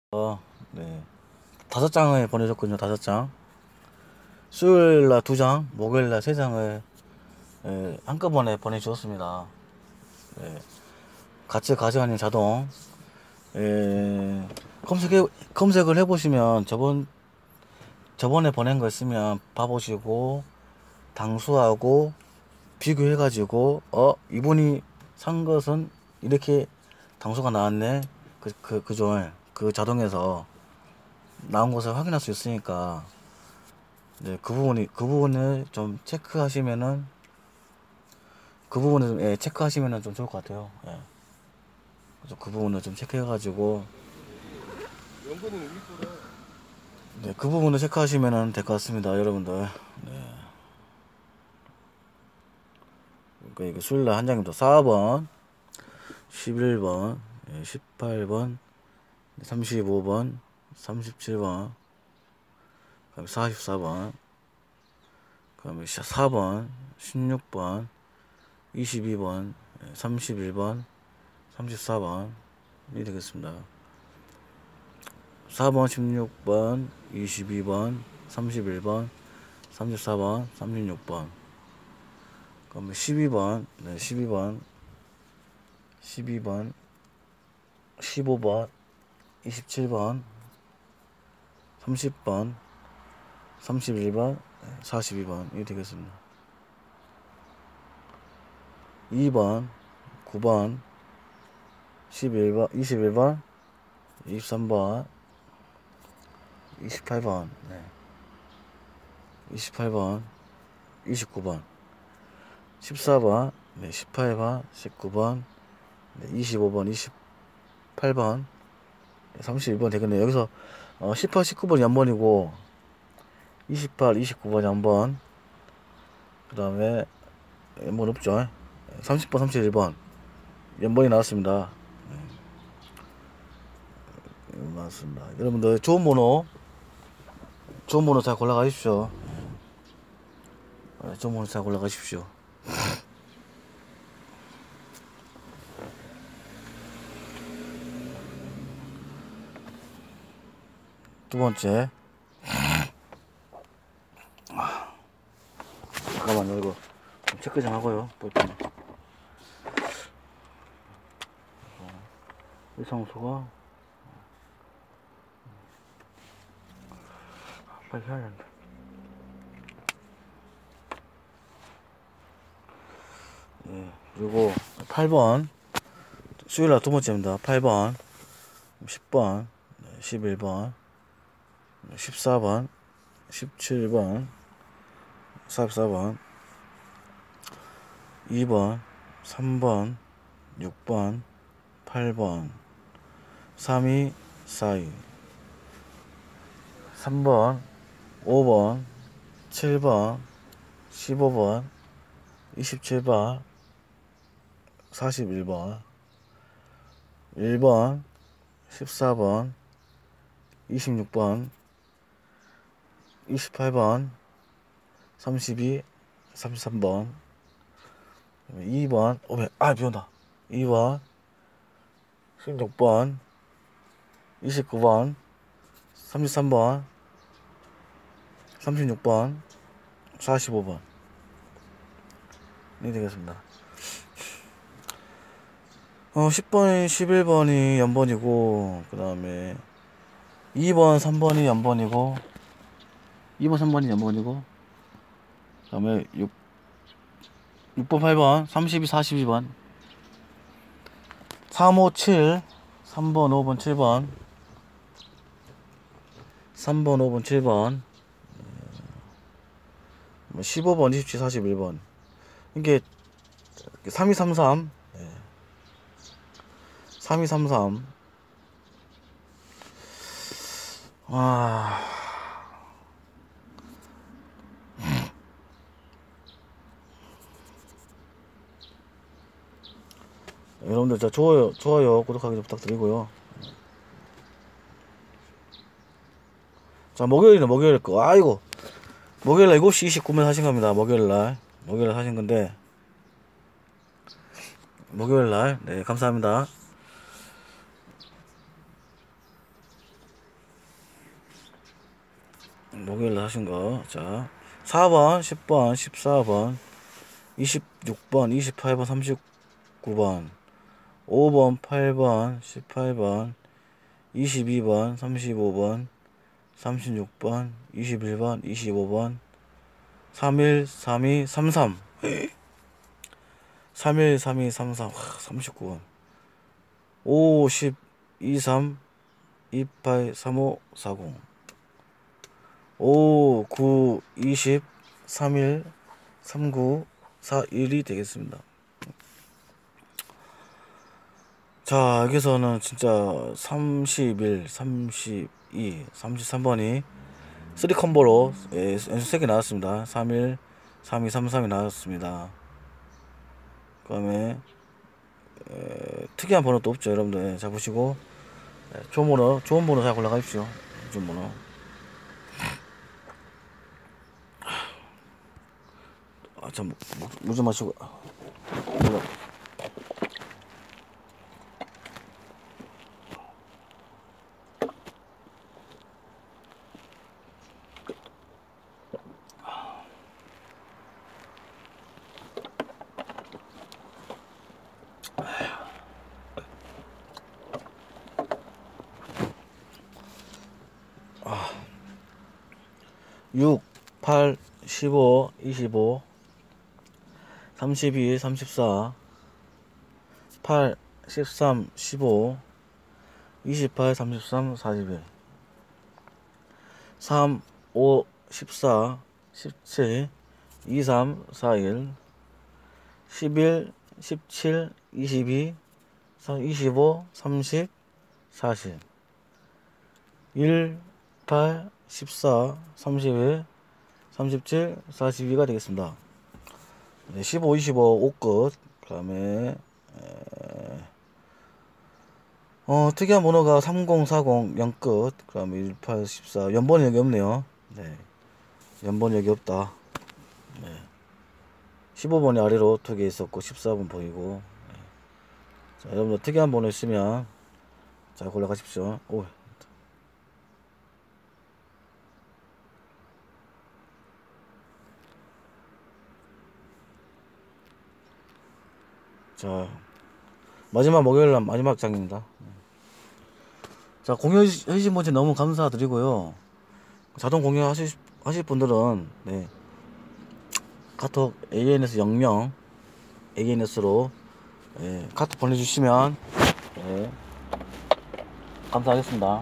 네. 5장을 보내줬거든요. 5장. 수요일날 2장, 목요일날 3장을 한꺼번에 보내주었습니다. 같이 가져가는 자동. 검색을 해보시면 저번에 보낸 거 있으면 봐보시고 당수하고 비교해가지고 이분이 산 것은 이렇게 당수가 나왔네. 그죠? 그 자동에서 나온 것을 확인할 수 있으니까 네, 그 부분을 좀 체크하시면은 체크하시면은 좀 좋을 것 같아요. 예. 그래서 그 부분을 좀 체크해가지고 연근은 우리 거다. 네, 그 부분을 체크하시면은 될 것 같습니다, 여러분들. 네. 그러니까 이게 수요일날 한 장입니다. 4번, 11번, 18번, 35번, 37번, 그다음에 44번, 그다음에 4번, 16번, 22번, 31번, 34번이 되겠습니다. 4번, 16번, 22번, 31번, 34번, 36번. 그러면 12번, 네, 12번, 12번, 15번, 27번, 30번, 31번, 42번이 되겠습니다. 2번, 9번, 11번, 21번, 23번, 28번, 네. 28번, 29번, 14번, 네, 18번, 19번, 네, 25번, 28번, 31번 되겠네요. 여기서 18, 19번이 연번이고 28, 29번이 연번, 그 다음에 연번 없죠. 30번, 31번 연번이 나왔습니다. 네, 나왔습니다. 여러분들 좋은 번호 잘 골라가십시오. 좋은 번호 잘 골라가십시오. 두 번째. 잠깐만요, 이거 좀 체크 좀 하고요. 이상수가 빨리 해야 된다. 예, 그리고 8번 수요일날 두 번째입니다. 8번, 10번, 11번, 14번, 17번, 44번, 2번, 3번, 6번, 8번, 32, 42, 3번, 5번, 7번, 15번, 27번, 41번, 1번, 14번, 26번, 28번, 32, 33번, 2번, 비 온다. 2번, 16번, 29번, 33번, 36번, 45번. 이 되겠습니다. 10번, 11번이 연번이고, 그 다음에 2번, 3번이 연번이고, 2번, 3번이 연번이고, 그 다음에 6번, 8번, 32, 42번, 3, 5, 7, 3번, 5번, 7번, 3번, 5번, 7번, 15번, 27, 41번. 이게 3233, 3233. 여러분들 자 좋아요 구독하기 좀 부탁드리고요. 자, 목요일 거. 아이고, 목요일날 7시 29분 하신 겁니다. 목요일날 하신 건데, 목요일날 네, 감사합니다. 목요일날 하신 거. 자, 4번, 10번, 14번, 26번, 28번, 39번, 5번, 8번, 18번, 22번, 35번, 36번, 21번, 25번, 31, 32, 33. 31, 32, 33. 39번. 5, 10, 23, 28, 35, 40. 5, 9, 20, 31, 39, 41이 되겠습니다. 자, 여기서는 진짜 31, 32, 33번이 3컴보로 연속 3개 나왔습니다. 31, 32, 33이 나왔습니다. 그 다음에 특이한 번호도 없죠, 여러분들. 자, 보시고 좋은 번호 잘 골라가십시오. 좋은 번호. 참, 물 좀 마시고. 몰라. 6, 8, 15, 25, 32, 34, 8, 13, 15, 28, 33, 41, 3, 5, 14, 17, 23, 41, 11, 17, 22, 25, 30, 40, 1, 8, 14, 31, 37, 42가 되겠습니다. 네, 15, 25, 5끝. 그 다음에 특이한 번호가 3040, 0끝. 그 다음에 18, 14. 연번이 여기 없네요. 네, 연번이 여기 없다. 네. 15번이 아래로 2개 있었고 14번 보이고. 네. 자, 여러분들 특이한 번호 있으면 자, 골라가십시오. 오. 자, 마지막 목요일날 마지막 장입니다. 자, 공유해주신 분들 너무 감사드리고요. 자동 공유하실 분들은 네, 카톡 ANS 0명 ANS로 네, 카톡 보내주시면 네, 감사하겠습니다.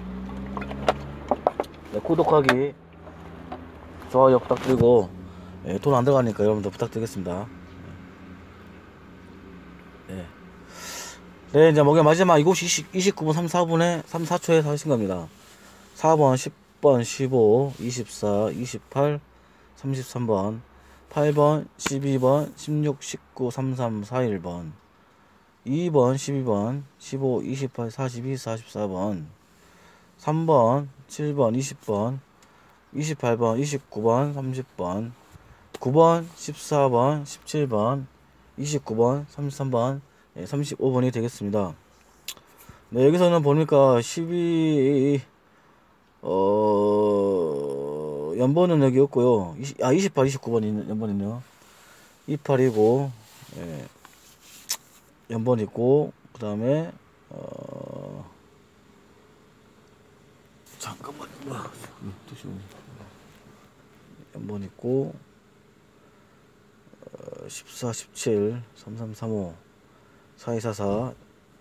네, 구독하기 좋아요 부탁드리고 네, 돈 안 들어가니까 여러분들 부탁드리겠습니다. 네. 네, 이제 목요일 마지막 7시 29분 34분에 34초에 하신 겁니다. 4번, 10번, 15, 24, 28, 33번, 8번, 12번, 16, 19, 33, 41번, 2번, 12번, 15, 28, 42, 44번, 3번, 7번, 20번, 28번, 29번, 30번, 9번, 14번, 17번, 29번, 33번, 35번이 되겠습니다. 네, 여기서는 보니까 연번은 여기 없고요. 28, 29번 연번 있네요. 28이고, 예, 연번 있고, 그 다음에, 잠깐만, 연번 있고, 14, 17, 33, 35, 4244,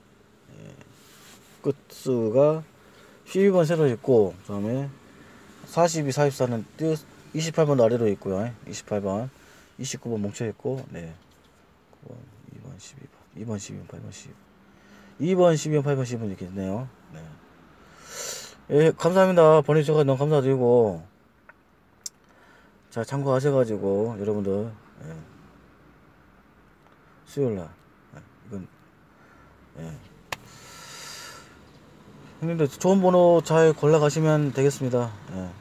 끝수가 12번 새로 있고, 그 다음에 42, 44는 28번 아래로 있고요. 28번, 29번 뭉쳐있고, 네. 9번, 2번, 12번, 2번, 12번, 8번, 10. 2번, 12번, 8번, 10번 이렇게 있네요. 네. 예, 감사합니다. 보내주셔서 너무 감사드리고, 자, 참고하셔가지고, 여러분들, 예. 수요일날, 예. 이건, 예. 형님들 좋은 번호 잘 골라가시면 되겠습니다. 예.